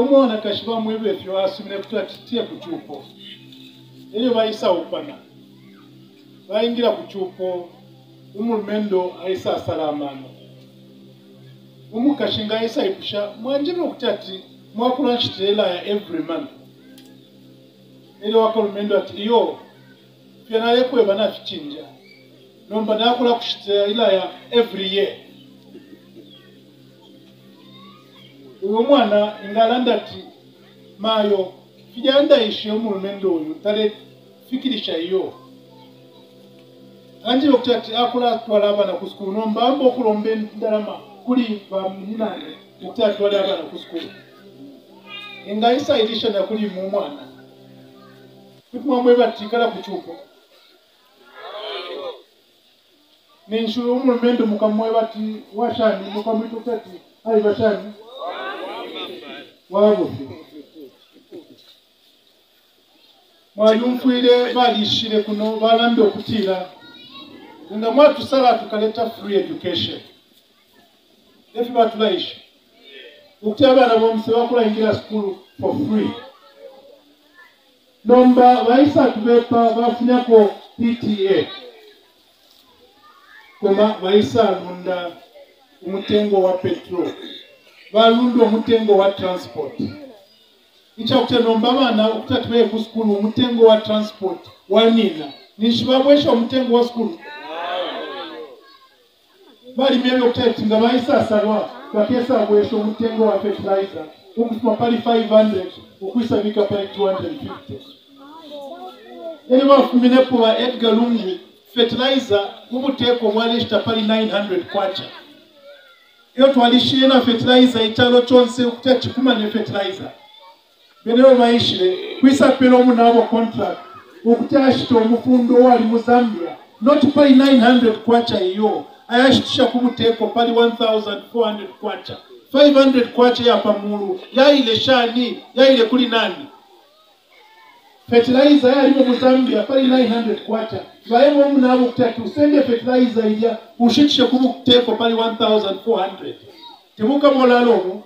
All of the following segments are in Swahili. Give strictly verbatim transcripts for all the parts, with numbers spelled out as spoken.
omwana kashiba mwebe fyo asimire kutatitia kuchupo eyo bayisa upana bayingira kuchupo umulumendo ayisa salamano umukashinga ayisa ipusha mwanjebe okutati mwakula nchitela ya every month eyo wakalumendo ati yo fyana yekwe bana fichinja nomba nakula kushitela ya every year uyo mwana ingalanda ati mayo kijanda ishi omulumendo oyo tale fikirisha iyo anje okutati akula twala abana ku school nomba ambo okulombe ndalama kuli bamunane okutati twala abana ku school ingaisa ilisha na kuli mu mwana kutumwa mwe batikala kuchupo ninshuru omulumendo mukamwe bati washani mukamwito okutati ali bashani wabo mwayumfuire balishire kuno balambe okutira nga mwatu sala tukaleta free education efi batulaishi ukutya abana bomse bakula ingira school for free nomba baisa tubepa bafunyako P T A koma baisa lunda umutengo wa petrol balunda umutengo wa transport icha kute nomba abana okutatwe ku school umutengo wa transport wanina nishibabwesha umutengo wa school bali mebe okutati nga baisa salwa bakesa bwesha umutengo wa fertilizer ukufuma pali five hundred ukuisa bika pali two hundred fifty yele bafumine kwa Edgar Lungu fertilizer umuteko mwalishita pali nine hundred kwacha iyo twalishire na fertilizer italo chonse okutati kuma ne fertilizer benero maishire kwisa pelo munabo contract ukutashito umufundo wali mu Zambia not pali nine hundred kwacha iyo ayashitisha kumuteko pali one thousand four hundred kwacha five hundred kwacha ya pamuru ya ile shani ya ile kuli nani fertilizer ya limo mu Zambia pali nine hundred kwacha baemo munabo kutatu usende fertilizer ilya ushitishe kumuteko pali one thousand four hundred timuka molalo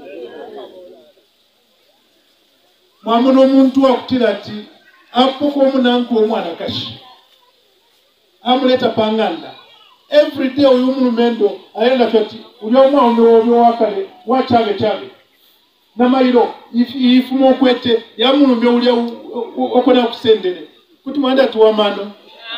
mwamuno muntu wakutirati apo ko munanko omwana kashi amuleta panganda every day uyu mulumendo ayenda kati uyo mwana oyo wakale wachabe chabe na mairo ifumo okwete ya mulumbe ulya okona kusendere kuti mwanda tuwamano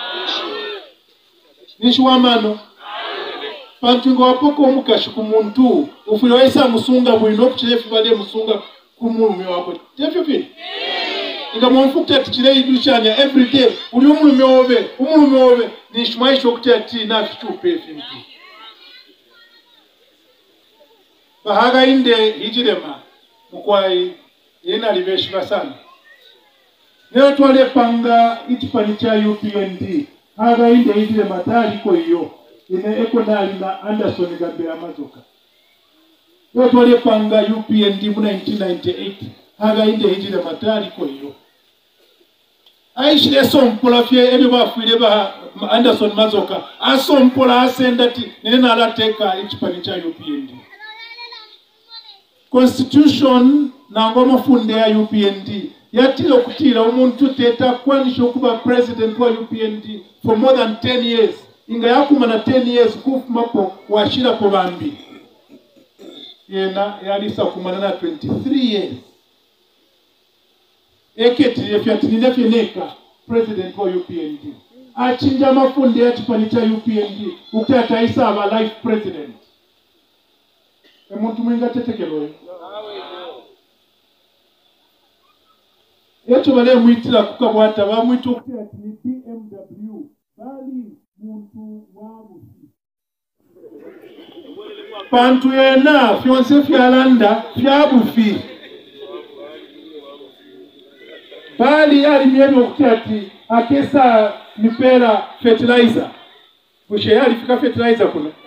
nishiwamano pantungo wapoko omukashi ku muntu ufiro wesa musunga bwino kuchefu bale musunga kumulume wako tefyo fini inga mwamfukta tichile idushanya every day uli umulume obe umulume obe nishmaisho kutati na fichupe fini bahaga inde hijirema mkwai yena libeshika sana neo tuwale panga itipani cha U P N D haga inde hijirema tari kwa iyo ine eko nali na Anderson Gambia Mazoka neo tuwale panga U P N D mu nineteen ninety-eight haga inde hijirema tari kwa iyo aishile sompola fye ebi bafuire ba Anderson Mazoka asompola asendati nena alateka itipani cha U P N D Constitution na ngoma funde ya U P N D yatilo kutira umuntu teta kwanisho kuba president wa U P N D for more than ten years inga yakumana ten years kufumapo washira po bambi yena yalisa kumana na twenty-three years eketi yefyatini nefyeneka president wa U P N D achinja mafunde ya chipani cha U P N D ukutata isa aba life president emuntu mwinga tetekelo yetu bale mwitira kukabwata bamwita okutira ati B M W bali muntu wabufi pantu yena fyonse fyalanda fyabufi bali ali myemi okutira ati akesa nipera fertilizer bushe yali fika fertilizer kuna